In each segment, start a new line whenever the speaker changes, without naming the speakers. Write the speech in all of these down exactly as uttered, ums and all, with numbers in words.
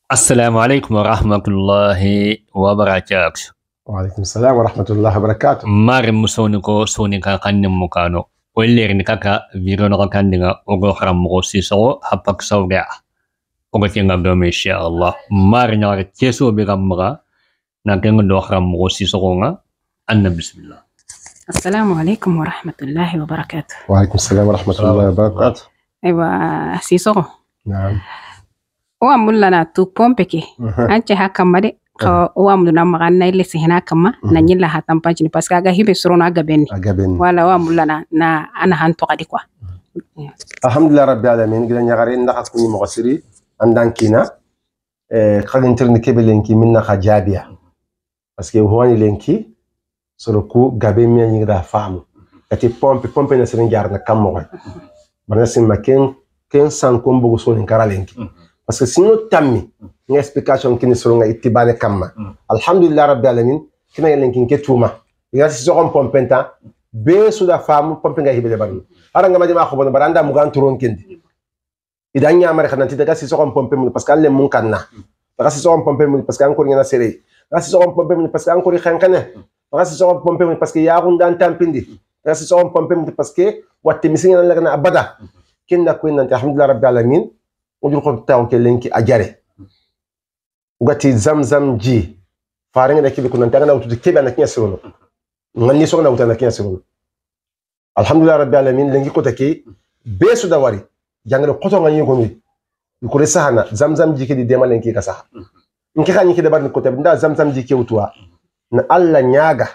السلام عليكم ورحمة الله وبركاته.
وعليكم السلام ورحمة الله وبركاته.
مار مسونيكو سونيكا كان مكانو ولير نكاكا فيرونو كان دينا اوغو خرام مغو سيسو حبك سوغا اوغو تيغا دوم ان شاء الله مار نيار تيسو بيغام مغا نكن دو خرام مغو سيسو غا ان بسم الله.
السلام عليكم ورحمة الله وبركاته.
وعليكم السلام ورحمة الله وبركاته.
ايوا سيسو
نعم.
وامولنا تو بومبكي انت هكما دي وامولنا مغانا اللي سهنا كما نانيلا هاتام بانجني باسكا غا هيبي سرونا غابين
أجابين.
ولا وامولنا نا انا هانتو غادي كوا.
الحمد لله رب العالمين. قلنا نغارين نخاف كوني مغسري عندنا كينا خلينا نترن كيبل لينكي منا خجابيا باسكو هواني لينكي سركو غابين مي نيغدا فامو كتي بومبي بومبي نسرين جارنا كام موي برنسين ماكين كين سان كومبو سونين كارا لينكي parce que sino tammi ni explication kini soro nga itibane kamma alhamdulillah rabbil alamin kina yelen kin ketuma ya si sokom pompenta be suda famu pompenga hibele barni ara nga madima ko bon baranda mu gan turon kendi idan nya mare xananti daga si sokom pompe mu parce que alle mun kanna daga si sokom pompe mu parce que encore ngena sere daga si sokom pompe mu parce que encore xankane daga si sokom pompe mu parce que ya gundan tampindi daga si sokom pompe mu parce que watte misinga la gana abada kinna ko nanti alhamdulillah rabbil alamin ودي القط تاعو كلينكي أجاري وقتي زمزم جي فارين ده كيف كنا نتعلم وتدي كيف أنا كنيا سرونو غني سونا وتنا كنيا سرونو الحمد لله رب العالمين لينكي كوتاكي بيسو دواري جانغلو قطو غني يكوني يكون سهنا زمزم جي كدي ديما لينكي كسا إنك خاني كده بارن كوتا بندا زمزم جي كي وتوا نا الله نياغا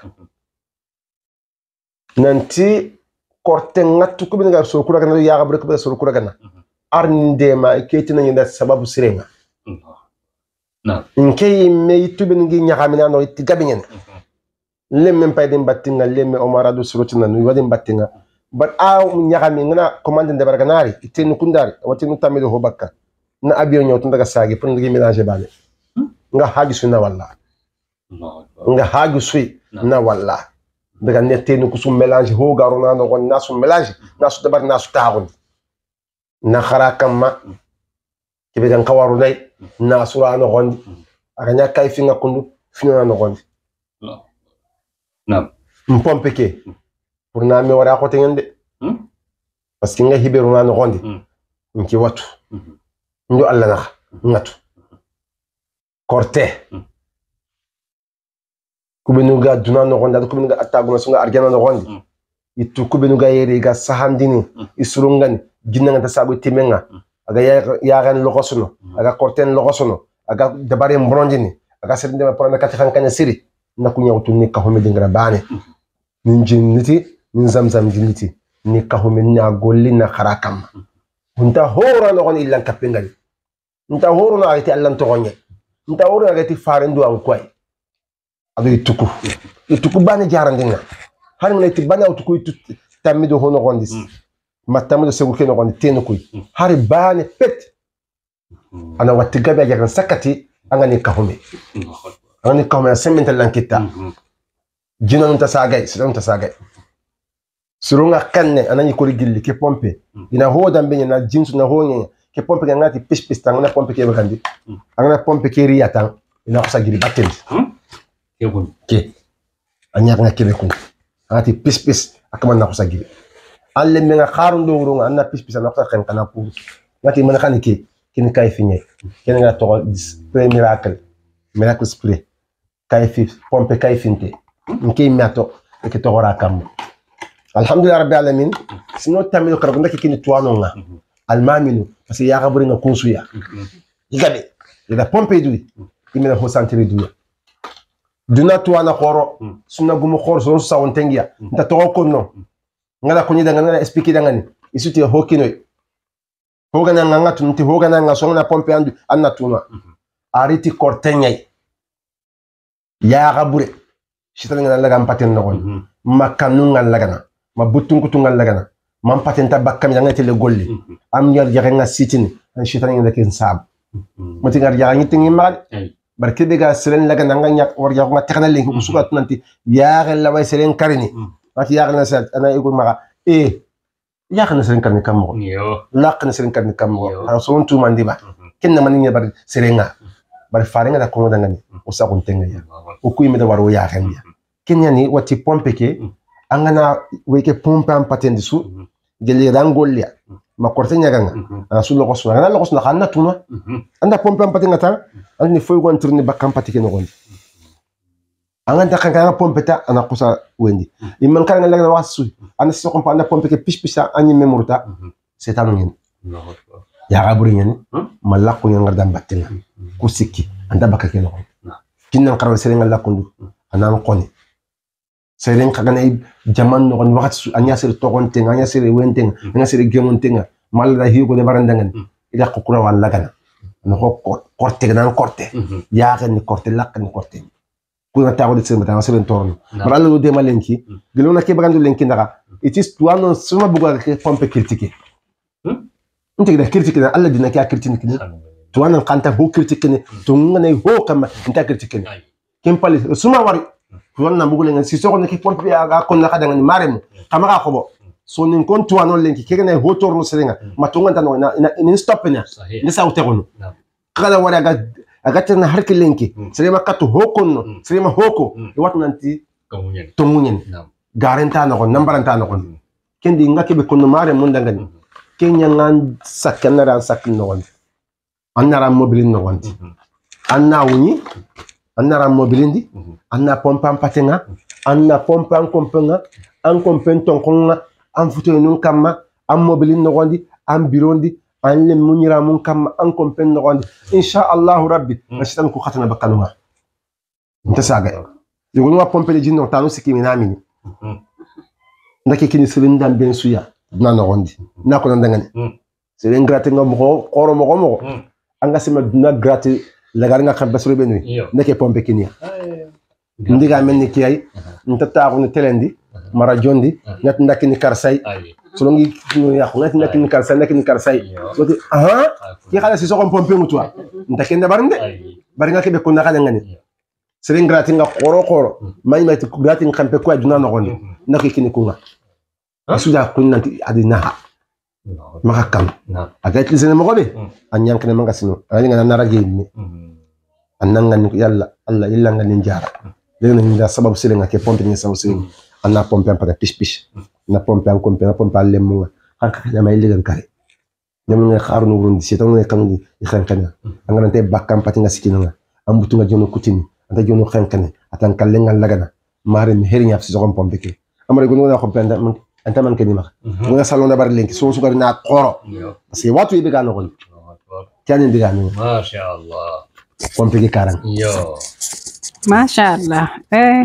ننتي كورتين ناتو كوبينغا سوكورا كنا ياغا بريكو بدا سوكورا كنا arndema ketina nyinda sababu sirenga
na
nke me youtube ngi nyakamina no tigabingen lemme mpayden battinga lemme omaradu surutina no wadin battinga but a nyakaminga commande de barganari itinu kundari watinu tamido hobakka na abiyo nyawtu daga sagi pun ngi mélanger bale nga haaju suna walla nga haaju sui na walla daga netenu kusum mélanger ho garona no gon nasu mélanger nasu dabar nasu taawon na khara kamma kibe gan kawaru day na sura no gondi aganya kay finga kundu fino no gondi
na
mpompe ke pour na mi wara ko tengende parce que nga hiberu na no gondi nki watu ndu alla na ngatu korte kubenu ga duna no gondi kubenu ga ataguna sunga argana no gondi itu kubenu ga yeri ga sahandini isurungani jinna ngata sabu timenga aga ya gan logosono aga korten logosono aga dabare mbronjini aga sedinde ma porana kati khankanya siri nakunya utunni ka homi dingra bane min jinniti min zamzam jinniti ni ka homi na golli na kharakam unta hora no gon illa kapengali unta horo no agati allan to gonye unta horo agati farendu an koy adu tuku tuku bane jarandinga har ngati tibana utuku tamido hono gondis matamudo segu keno gon teno kuy hari bane pet ana watti gabe jagan sakati angani kahome angani kahome semental lankita jinon ta sagay sidon ta sagay surunga kanne anani ko gilli ke pompe ina hoda mbenya na jinsu na honye ke pompe ngati pis pis tangana pompe ke bagandi angana pompe ke riyatan ina ko sagiri batendi
ke gon
ke anya nga kebe kun ngati pis pis akama na ko sagiri alle menga kharun do wurunga anna pis pis na ko kan kana pour ngati man khani ke kin kay finye ken nga to spray miracle miracle spray kay fi pompe kay finte nki miato e ke to ora kam alhamdulillah rabbil alamin sino tamilo karabu ndaki kin tuano nga almaminu parce ya gaburi nga kunsuya igabe ida pompe dui imena ho santiri dui duna tuana khoro sunna gumu khoro so sawontengia nta to ko no ngala kunyi danga ngala expliquer danga ni isuti hokino hoga na nganga tunti hoga na nga songna pompe andu anna tuna ariti kortenyai ya gabure shitana ngala laga mpaten no gon makanu ngala laga na mabutun kutu ngala laga na mam patenta bakkam danga tele golli am yar jaga nga sitini an shitana ngala ken sab mati ngar jaga ngi tingi mal barke bega selen laga na nga nyak war jaga nga tekna lengi usuga tunanti ya gel la way selen karini mati ya gel sa ana igul maga e ya gel selen karni kam mo
yo
laq na selen karni kam mo rasulun tu mandiba kenna man ngi bar serenga bari farenga da kongo dangani o sa kun tenga ya o kuyi me da waro ya kanya kenya ni wati pompe ke angana weke pompe am patendi su gele rangolia ma korte nyaganga ana su lokos na lokos na kanna tuna anda pompe am patenga ta ani foy gon tourni bakam patike no gon anganda kanga pompe ta ana kusa wendi imman kan ngala wasu ana so kompa anda pompe ke pish pisha ani memurta setan ngin ya gaburi ngin malakku ngar dam battenga ku sikki anda bakake no kinnan karaw serenga lakundu ana qoni seren kagana jaman no gon wakati anya sere togon tenga anya sere wenten anya sere gemon tenga mal da higo de barandangan ila ko kura wala gana no ko korte gana korte ya ga ni korte lak ni korte kuna tawo de sere tan sere torno mara lo de malenki gelona ke bagandu lenki ndaka itis tuano suma buga ke pompe critique انت كده كرتك كده الله دينا كده كرتك كده تو انا قانتا هو كرتك كده تو انا هو كما انت كرتك كده كم بالي سما وري تو انا بقول لك سي سوكو نكي بول بي اغا كون لا خدان مارم كما غا خبو سو نين كون تو انا لينكي كده هو تورنو سرينغا ما تو انت نو ان ستوب نا نسا وتغنو قال ورا اغا اغا تنا هرك لينكي سريما كاتو هو كون سريما هوكو وات نانتي تومونين غارنتا نكو نمبرانتا نكو كندي ngake be kono mare mun dangani kenya ngan sakana ran sakin no wonde annara mobilin no wonde anna wuni annara mobilindi anna pompa patenga anna pompa kompenga an kompen ton konga an futo nun kamma an mobilin no wonde an birondi an le munira mun kamma an kompen no wonde insha Allah rabbi nashitan ku khatana bakanuma nta saga yugul wa pompe le jinno tanu sikimi namini ndake kini silindan ben suya na no gondi na ko ndangani seren gratte ngam ko koro mo mo anga sima na gratte la gar nga xam basru benu ndake pompe kinia ndiga melni kiyay nta taxu ni telendi mara jondi nat ndaki ni karsay so ngi ya ko nat ndaki ni karsay ndaki ni karsay so aha ki xala si so ko pompe mu toi ndake ne barnde bari nga ke be ko na ngani seren gratte nga koro koro may may gratte ngam pe ko aduna no gondi ndake kini ko nga asuda kunna adinaha maka kam agat lisene mo gobe anyam kene manga sino ani ngana nara gemi annanga ni yalla alla illa ngani njara legna ni da sababu sele ngake pompe ni sababu sele anna pompe ampa pish pish na pompe an pompe na pompe alle mo hanka nyama ile gan kare nyama ngi xaru no rundi ci taw ne kam di xankana angana te bakam pati nga sikina nga ambutu nga jono kutini anta jono xankane atan kallengal lagana mare mi herinya fi so pompe ke amare gono na pompe انت من كلمه وانا صالون بار لينك سو سوغر نا قورو بس واتو يبقى نقول كان ديغا ما
شاء الله
بومبي كاران
يو
ما شاء الله eh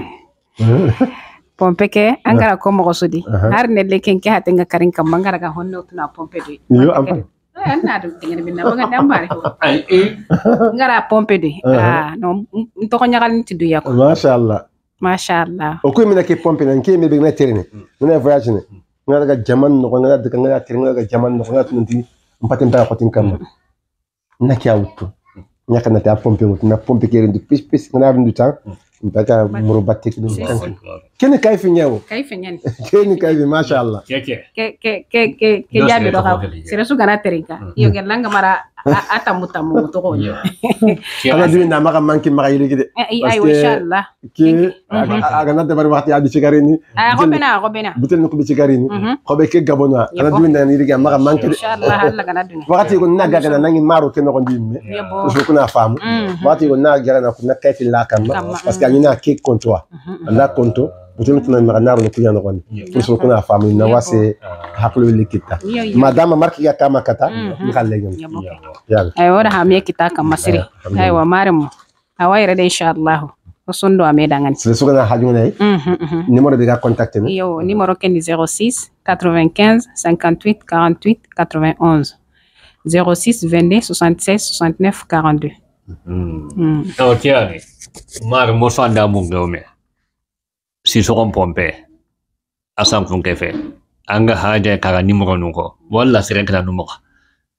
pompe ke angara ko mo sudi har ne leken ke hatenga karin kam mangara ga honno tuna pompe de
yo am
anna do tingene binna baga dambare
ay eh
ngara pompe de ah no to ko nyagal nti du yako
ma sha Allah
ما شاء الله
وكل من كيف بومبي نكيم بيجنا تريني من فياجني نرجع جمان نقول نرجع كنا تريني نرجع جمان نقول نتنتي مبتين تاع قطين كم نكيا وتو نكنا تاع بومبي وتنا بومبي كيرين دو بيس بيس نعرف ندو تاع نبقى مربطة كده كنا كيف نياو
كيف نيان
كنا كيف ما شاء الله
كي كي
كي كي كي كي جابي روها سيرسو كنا ترينكا يوكل لانغ مرا atamu tamu to ko
ana dinda maka manki maka yiri gide
ay ay inshallah
ki aga na bari waxti adi ci garini
ah robena robena
butel nako bi ci garini ko be ke gabona ana dinda yiri ga maka manki
inshallah alla gana duna
waxti ko naga gana nangi maro ke nako ndimme so ko na famu waxti ko naga gana ko nakay fi la kam parce que ñina ke konto la konto butel ko na maka naro ko ñano ko pour so ko na famu na wase haklu likita madama marki ya kama kata ni xalle ñom yalla
ay wora ha me kita kam masiri ay wa maremo awayre de inshallah o sondo ame dangan
c'est ce qu'on a haju nay numéro de ga contacter ni
yo numéro ken zéro six quatre-vingt-quinze cinquante-huit quarante-huit quatre-vingt-onze zéro six vingt-deux soixante-seize soixante-neuf quarante-deux
mm taw tiare mar mo sanda mo ngome si so on pompe asam fun kefe anga haja kara numéro nuko wala sere kala numéro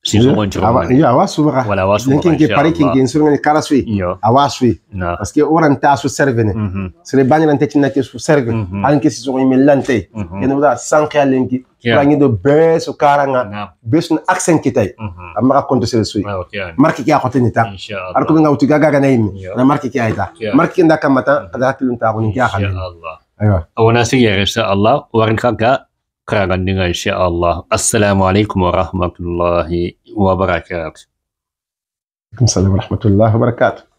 siso on juro
ya wasu ba
wala wasu
lenkin ke pare kin gen surngani karasui
yo
awasu
na
parce que oran ta su servene
mhm
sere banyana te tinna ke su serve
Mhm.
an ke siso mi lante
Mhm.
ene da sankhya lenki
Yeah.
rangi do beso karanga
na
beso accent kitay
mhm
amma ka konto sere sui
ah okay
marki ki akote ni ta
inshallah
ar ko nga uti gaga ga nayni
Yeah.
na marki ki ayta
Yeah.
marki nda kamata kada kilun ta ko ni ki akale
inshallah
aywa
awana sigere insha Allah warin kaga karagandinga insha Allah assalamu alaikum wa rahmatullahi wa barakatuh
السلام ورحمه الله وبركاته